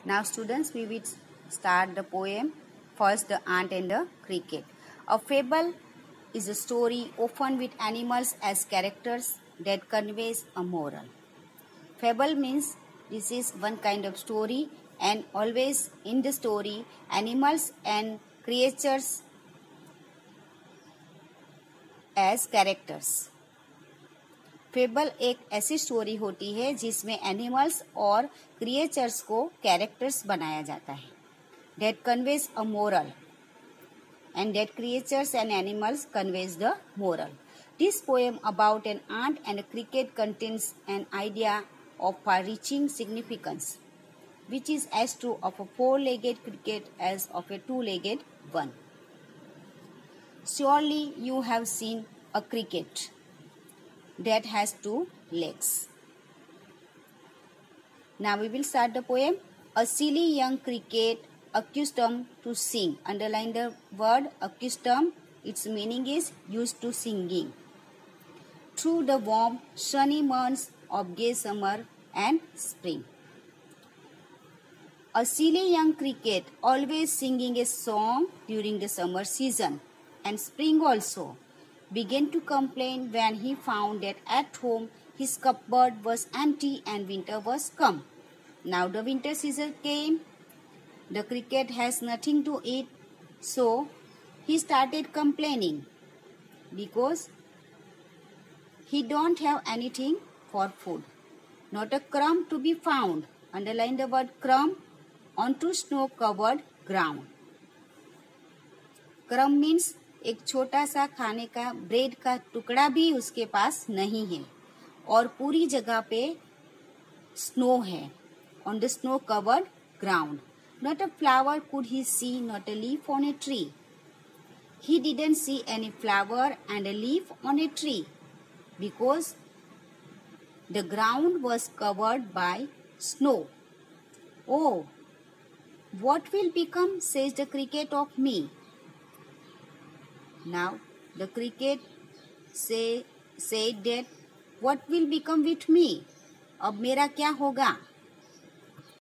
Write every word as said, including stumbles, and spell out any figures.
Now students, we will start the poem. First, the ant and the cricket. A fable is a story often with animals as characters that conveys a moral. Fable means this is one kind of story, and always in the story animals and creatures as characters. Fable एक ऐसी story होती है जिसमें animals और creatures को characters बनाया जाता है. That conveys a moral and that creatures and animals conveys the moral. This poem about an ant and a cricket contains an idea of far-reaching significance, which is as true of a four-legged cricket as of a two-legged one. Surely you have seen a cricket that has two legs. Now we will start the poem. A silly young cricket accustomed to sing. Underline the word accustomed. Its meaning is used to singing. Through the warm sunny months of gay summer and spring. A silly young cricket always singing a song during the summer season and spring also, began to complain when he found that at home his cupboard was empty and winter was come. Now the winter season came. The cricket has nothing to eat, so he started complaining because he don't have anything for food. Not a crumb to be found. Underline the word crumb. Onto snow-covered ground. Crumb means एक छोटा सा खाने का bread का टुकड़ा भी उसके पास नहीं है और पूरी जगह पे स्नो है. On the snow covered ground. Not a flower could he see, not a leaf on a tree. He didn't see any flower and a leaf on a tree because the ground was covered by snow. Oh what will become, says the cricket, off me. Now the cricket say said that what will become with me? अब मेरा क्या होगा?